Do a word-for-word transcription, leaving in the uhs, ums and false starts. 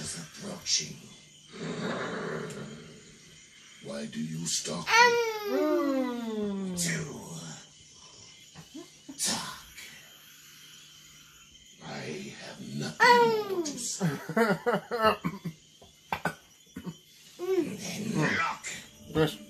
is approaching. Why do you stalk me? Mm. To talk. I have nothing more to say. Then lock. Yes.